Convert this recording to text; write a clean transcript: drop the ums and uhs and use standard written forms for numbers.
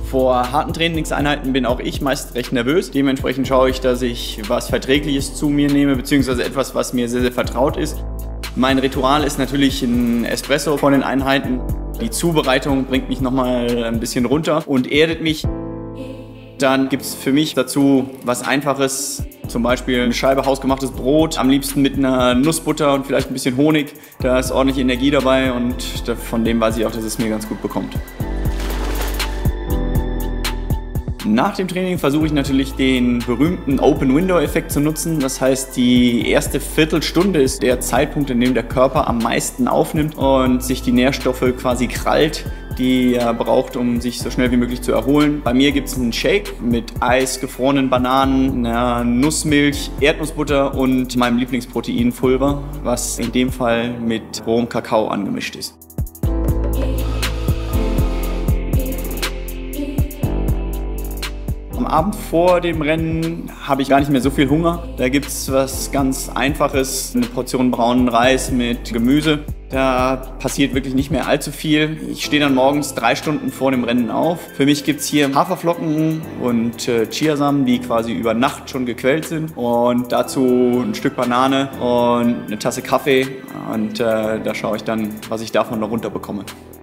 Vor harten Trainingseinheiten bin auch ich meist recht nervös. Dementsprechend schaue ich, dass ich was Verträgliches zu mir nehme, beziehungsweise etwas, was mir sehr, sehr vertraut ist. Mein Ritual ist natürlich ein Espresso vor den Einheiten. Die Zubereitung bringt mich nochmal ein bisschen runter und erdet mich. Dann gibt es für mich dazu was Einfaches, zum Beispiel eine Scheibe hausgemachtes Brot, am liebsten mit einer Nussbutter und vielleicht ein bisschen Honig. Da ist ordentlich Energie dabei und von dem weiß ich auch, dass es mir ganz gut bekommt. Nach dem Training versuche ich natürlich den berühmten Open-Window-Effekt zu nutzen. Das heißt, die erste Viertelstunde ist der Zeitpunkt, in dem der Körper am meisten aufnimmt und sich die Nährstoffe quasi krallt, die er braucht, um sich so schnell wie möglich zu erholen. Bei mir gibt es einen Shake mit Eis, gefrorenen Bananen, einer Nussmilch, Erdnussbutter und meinem Lieblingsproteinpulver, was in dem Fall mit rohem Kakao angemischt ist. Am Abend vor dem Rennen habe ich gar nicht mehr so viel Hunger. Da gibt es was ganz Einfaches, eine Portion braunen Reis mit Gemüse. Da passiert wirklich nicht mehr allzu viel. Ich stehe dann morgens 3 Stunden vor dem Rennen auf. Für mich gibt es hier Haferflocken und Chiasamen, die quasi über Nacht schon gequält sind. Und dazu ein Stück Banane und eine Tasse Kaffee. Und da schaue ich dann, was ich davon noch runterbekomme.